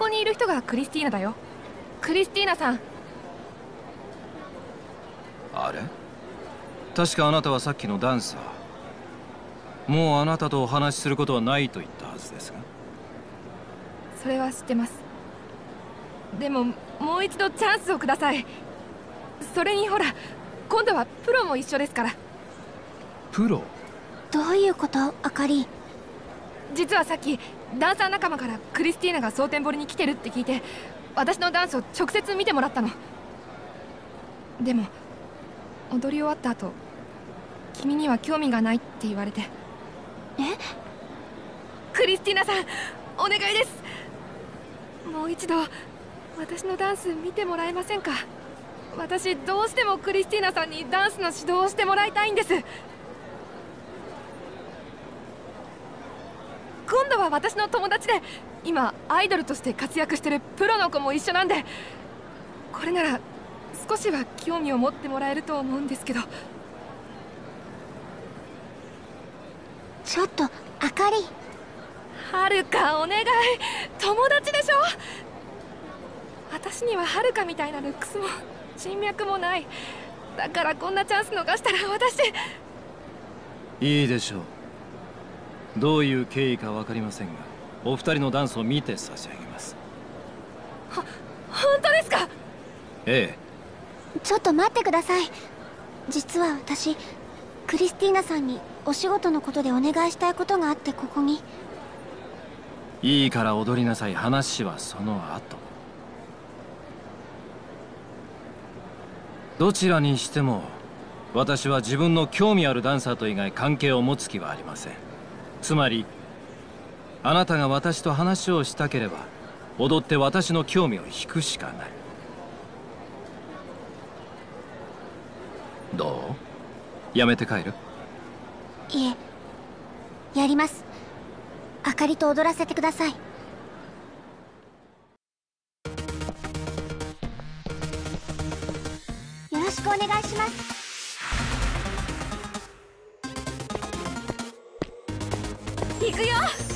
にいる人がクリスティーナだよ。クリスティーナさん。 あれ、確かあなたはさっきのダンサー。もうあなたとお話しすることはないと言ったはずですが。 それは知ってます。でももう一度チャンスをください。それにほら、今度はプロも一緒ですから。 プロ？ どういうこと、あかり？ 実はさっきダンサー仲間からクリスティーナが蒼天堀に来てるって聞いて、私のダンスを直接見てもらったの。でも踊り終わった後、君には興味がないって言われて。クリスティーナさん、お願いです。もう一度私のダンス見てもらえませんか？私どうしてもクリスティーナさんにダンスの指導をしてもらいたいんです。今度は私の友達で、今アイドルとして活躍してるプロの子も一緒なんで、これなら少しは興味を持ってもらえると思うんですけど。 ちょっと、あかり。 はるか、お願い。友達でしょ。私にははるかみたいなルックスも人脈もない。だからこんなチャンス逃したら私。 いいでしょう。どういう経緯か分かりませんが、お二人のダンスを見て差し上げます。 本当ですか？ ええ。 ちょっと待ってください。実は私、クリスティーナさんにお仕事のことでお願いしたいことがあって、ここに。 いいから踊りなさい。話はその後。どちらにしても私は自分の興味あるダンサーと以外関係を持つ気はありません。つまりあなたが私と話をしたければ踊って私の興味を引くしかない。どう？やめて帰る？ いえ、やります。あかりと踊らせてください。よろしくお願いします。 行くよ。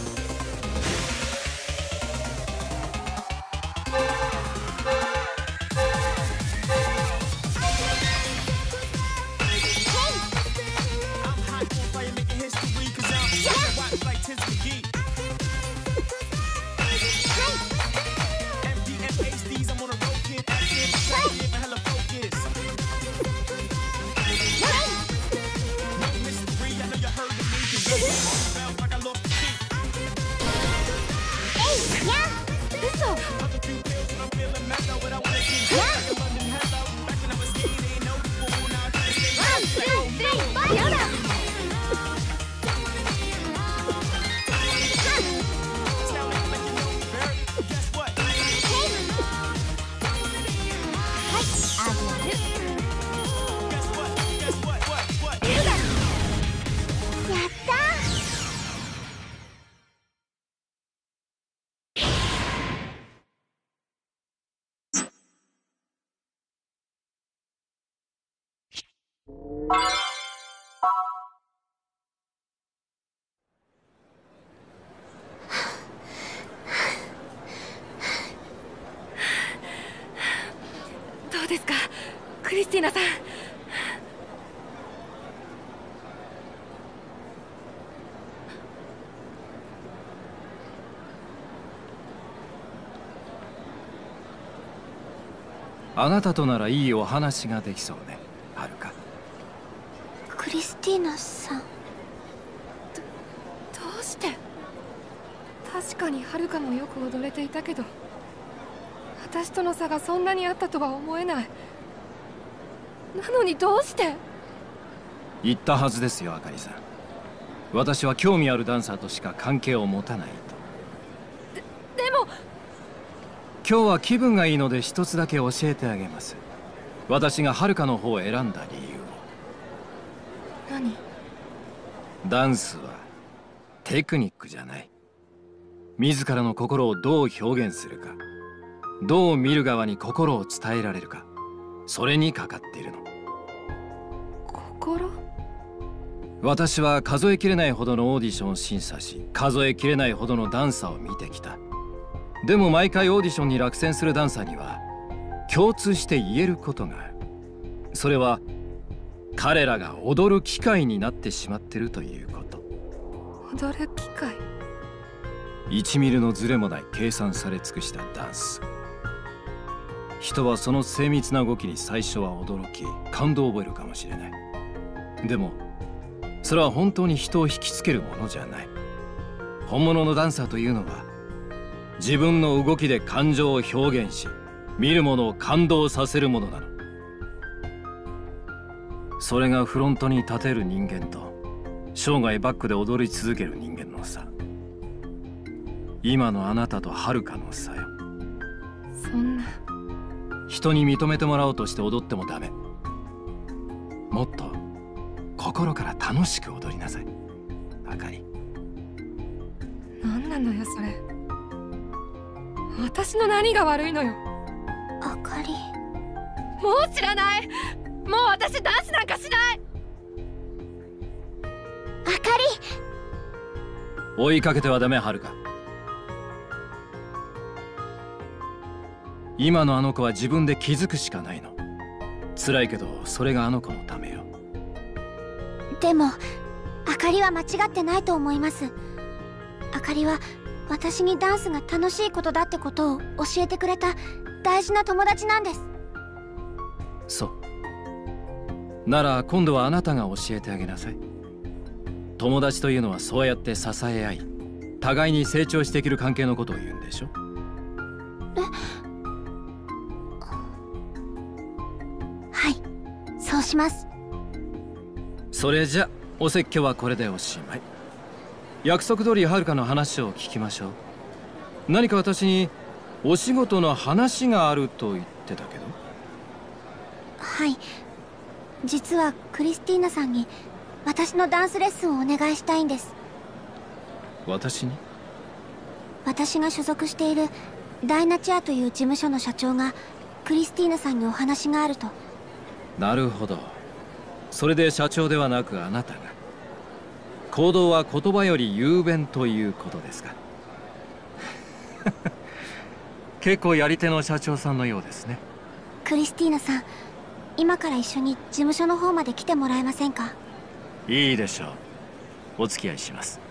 どうですか、クリスティーナさん。 あなたとならいいお話ができそうね、はるか。 クリスティーナさん。 どうして？確かにはるかもよく踊れていたけど、私との差がそんなにあったとは思えない。なのにどうして？ 言ったはずですよ、あかりさん。私は興味あるダンサーとしか関係を持たないと。 でも今日は気分がいいので一つだけ教えてあげます。私がはるかの方を選んだ理由を。 何？ ダンスはテクニックじゃない。自らの心をどう表現するか、どう見る側に心を伝えられるか、それにかかっているの。 心？ 私は数えきれないほどのオーディションを審査し、数えきれないほどのダンサーを見てきた。 でも毎回オーディションに落選するダンサーには共通して言えることがある。それは彼らが踊る機会になってしまっているということ。 踊る機会。 1ミリのズレもない計算され尽くしたダンス。人はその精密な動きに最初は驚き感動を覚えるかもしれない。でもそれは本当に人を引きつけるものじゃない。本物のダンサーというのは自分の動きで感情を表現し、見る者を感動させるものなの。それがフロントに立てる人間と生涯バックで踊り続ける人間の差。今のあなたとはるかの差よ。 そんな。 人に認めてもらおうとして踊ってもダメ。もっと心から楽しく踊りなさい、あかり。 何なのよそれ。私の何が悪いのよ。 あかり。 もう知らない。もう私ダンスなんかしない。 あかり。 追いかけてはダメ、はるか。今のあの子は自分で気づくしかないの。辛いけどそれがあの子のためよ。 でもあかりは間違ってないと思います。あかりは私にダンスが楽しいことだってことを教えてくれた大事な友達なんです。 そうなら今度はあなたが教えてあげなさい。友達というのはそうやって支え合い互いに成長していける関係のことを言うんでしょ。 はい、そうします。 それじゃお説教はこれでおしまい。約束通りはるかの話を聞きましょう。何か私にお仕事の話があると言ってたけど。 はい、実はクリスティーナさんに私のダンスレッスンをお願いしたいんです。 私に？ 私が所属しているダイナチアという事務所の社長がクリスティーナさんにお話があると。 なるほど。それで社長ではなくあなたが。行動は言葉より雄弁ということですか。結構やり手の社長さんのようですね。 クリスティーナさん、今から一緒に事務所の方まで来てもらえませんか？ いいでしょう。お付き合いします。